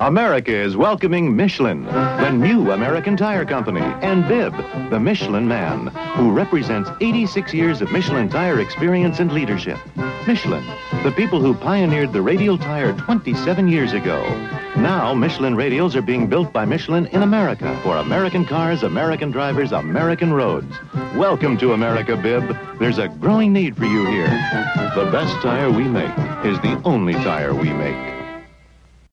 America is welcoming Michelin, the new American tire company, and Bibb, the Michelin man, who represents 86 years of Michelin tire experience and leadership. Michelin, the people who pioneered the radial tire 27 years ago. Now, Michelin radials are being built by Michelin in America for American cars, American drivers, American roads. Welcome to America, Bibb. There's a growing need for you here. The best tire we make is the only tire we make.